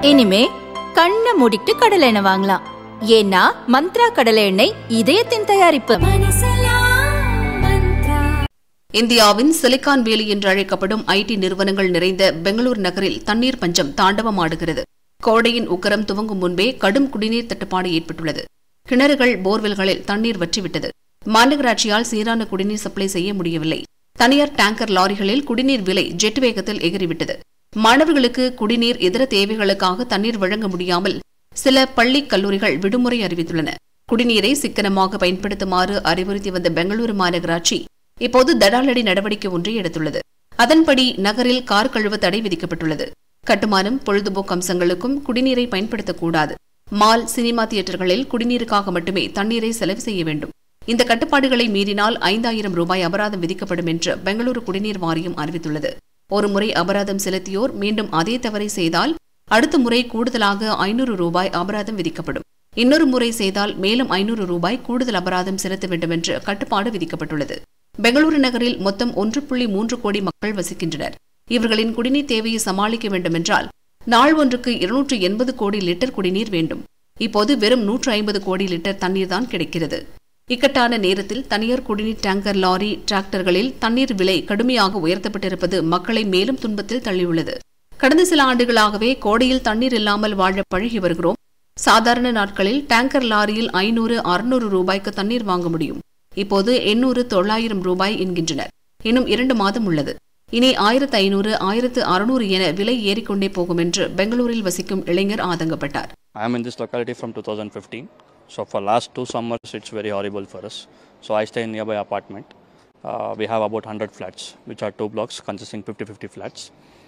இனிமே கண்ணை மூடிட்டு கடலை எண்ணெய் வாங்கலாம். ஏன்னா மந்த்ரா கடலை எண்ணெய் இதயத்தின் தயாரிப்பு. இந்தியாவின் சிலிகான் வேலி என்று அழைக்கப்படும் ஐடி நிறுவனங்கள் நிறைந்த பெங்களூரு நகரில் தண்ணீர் பஞ்சம் தாண்டவமாடுகிறது. கோடையின் உக்கரம் துவங்கும் முன்பே கடும் குடிநீர் தட்டுப்பாடு ஏற்பட்டுள்ளது. கிணறுகள், போர்வெல்களில் தண்ணீர் வற்றிவிட்டது. மாநகராட்சியால் சீரான குடிநீர் சப்ளை செய்ய முடியவில்லை. தனியார் டேங்கர் லாரிகளில் குடிநீர் விலை ஜெட் வேகத்தில் எகிறிவிட்டது. மாணவர்களுக்கு குடிநீர், இதர தேவைகளுக்காக தண்ணீர் வழங்க முடியாமல் சில பள்ளி, கல்லூரிகள் விடுமுறை அறிவித்துள்ளன. குடிநீரை சிக்கனமாக பயன்படுத்துமாறு அறிவுறுத்தி வந்த பெங்களூரு மாநகராட்சி இப்போது தடாலடி நடவடிக்கை ஒன்றை எடுத்துள்ளது. அதன்படி நகரில் கார் கழுவ தடை விதிக்கப்பட்டுள்ளது. கட்டுமானம், பொழுதுபோக்கு அம்சங்களுக்கும் குடிநீரை பயன்படுத்தக்கூடாது. மால், சினிமா தியேட்டர்களில் குடிநீருக்காக மட்டுமே தண்ணீரை செலவு செய்ய வேண்டும். இந்த கட்டுப்பாடுகளை மீறினால் 5000 ரூபாய் அபராதம் விதிக்கப்படும் என்று பெங்களூரு குடிநீர் வாரியம் அறிவித்துள்ளது. ஒருமுறை அபராதம் செலுத்தியோர் மீண்டும் அதே தவறை செய்தால் அடுத்த முறை கூடுதலாக 500 ரூபாய் அபராதம் விதிக்கப்படும். இன்னொரு முறை செய்தால் மேலும் 500 ரூபாய் கூடுதல் அபராதம் செலுத்த வேண்டும் என்று கட்டுப்பாடு விதிக்கப்பட்டுள்ளது. பெங்களூரு நகரில் மொத்தம் 1.3 கோடி மக்கள் வசிக்கின்றனர். இவர்களின் குடிநீர் தேவையை சமாளிக்க வேண்டுமென்றால் நாள் ஒன்றுக்கு 280 கோடி லிட்டர் குடிநீர் வேண்டும். இப்போது வெறும் 150 கோடி லிட்டர் தண்ணீர் தான் கிடைக்கிறது. இக்கட்டான நேரத்தில் தனியார் குடிநீர் டேங்கர், லாரி, டிராக்டர்களில் தண்ணீர் விலை கடுமையாக உயர்த்தப்பட்டிருப்பது மக்களை மேலும் துன்பத்தில் தள்ளியுள்ளது. கடந்த சில ஆண்டுகளாகவே கோடையில் தண்ணீர் இல்லாமல் வாழ பழகி வருகிறோம். சாதாரண நாட்களில் டேங்கர் லாரியில் 500, 600 ரூபாய்க்கு தண்ணீர் வாங்க முடியும். இப்போது 800, 900 ரூபாய் என்கின்றனர். இன்னும் 2 மாதம் உள்ளது. இனி 1500, 1600 என விலை ஏறிக்கொண்டே போகும் என்று பெங்களூரில் வசிக்கும் இளைஞர் ஆதங்கப்பட்டார். I am in this locality from 2015. So for last 2 summers it's very horrible for us. So I stay in nearby apartment. We have about 100 flats, which are 2 blocks consisting 50-50 flats.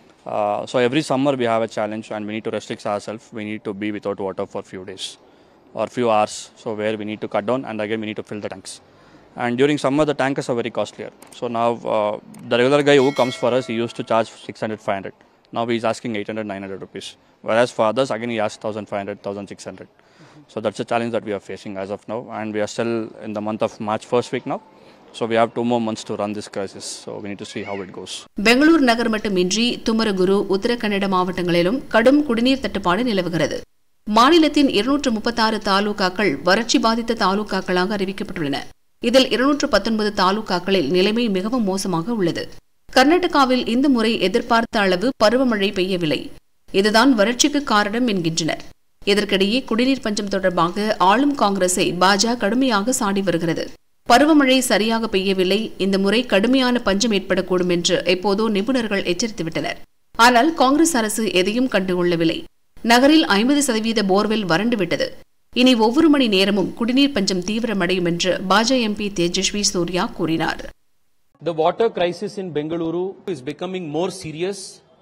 So every summer we have a challenge and we need to restrict ourselves. We need to be without water for few days or few hours. So where we need to cut down and again we need to fill the tanks. And during summer the tankers are very costlier. So now the regular guy who comes for us, he used to charge 600-500. Now he is asking 800-900 rupees. Whereas for others again he asks 1500-1600. So that's a challenge that we are facing as of now, and we are still in the month of March first week now. So we have 2 more months to run this crisis. So we need to see how it goes. Bengaluru நகர் மட்டுமின்றி துமரகுரு, உத்தரகன்னட மாவட்டங்களிலும் கடும் குடிநீர் தட்டுப்பாடு நிலவுகிறது. மாநிலத்தின் 236 தாலுகாக்கள் வறட்சி பாதித்த தாலுகாக்களாக அறிவிக்கப்பட்டுள்ளன. இதில் 219 தாலுகாக்களில் நிலைமை மிகவும் மோசமாக உள்ளது. கர்நாடகாவில் இந்த முறை எதிர்பார்த்த அளவு பருவமழை பெய்யவில்லை. இதுதான் வறட்சிக்கு காரணம் என்கின்றனர். இதற்கிடையே குடிநீர் பஞ்சம் தொடர்பாக ஆளும் காங்கிரஸை பாஜக கடுமையாக சாடி வருகிறது. பருவமழை சரியாக பெய்யவில்லை, இந்த முறை கடுமையான பஞ்சம் ஏற்படக்கூடும் என்று எப்போதோ நிபுணர்கள் எச்சரித்துவிட்டனர். ஆனால் காங்கிரஸ் அரசு எதையும் கண்டுகொள்ளவில்லை. நகரில் 50% போர்வெல் வறண்டுவிட்டது. இனி ஒவ்வொரு மணி நேரமும் குடிநீர் பஞ்சம் தீவிரமடையும் என்று பாஜக எம்பி தேஜஸ்வி சூர்யா கூறினார். The water crisis in Bengaluru is becoming more serious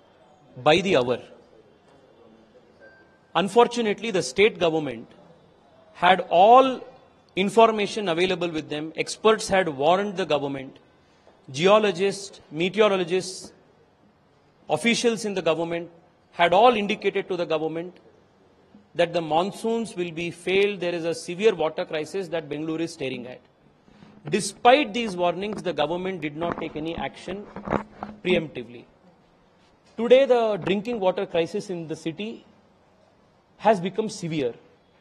by the hour. Unfortunately, the state government had all information available with them. Experts had warned the government. Geologists, meteorologists, officials in the government had all indicated to the government that the monsoons will be failed. There is a severe water crisis that Bengaluru is staring at. Despite these warnings, the government did not take any action preemptively. Today, the drinking water crisis in the city has become severe.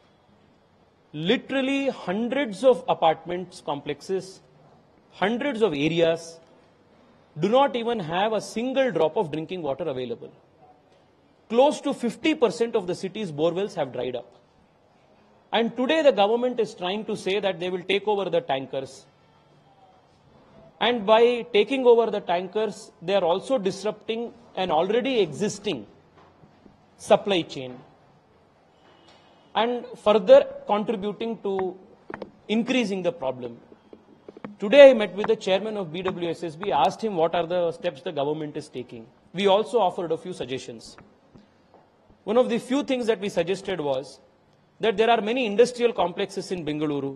Literally hundreds of apartments complexes, hundreds of areas do not even have a single drop of drinking water available. Close to 50% of the city's borewells have dried up. And today the government is trying to say that they will take over the tankers. And by taking over the tankers, they are also disrupting an already existing supply chain and further contributing to increasing the problem. Today I met with the chairman of BWSSB, asked him what are the steps the government is taking. We also offered a few suggestions. One of the few things that we suggested was that there are many industrial complexes in Bengaluru.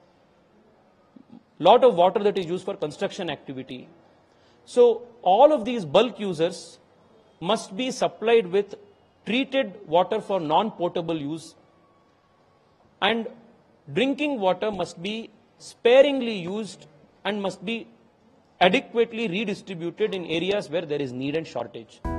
Lot of water that is used for construction activity. So all of these bulk users must be supplied with treated water for non-potable use, and drinking water must be sparingly used and must be adequately redistributed in areas where there is need and shortage.